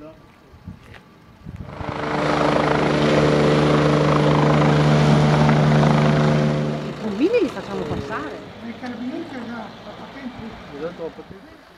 I pulmini li facciamo passare. I carabinieri che ha la patente.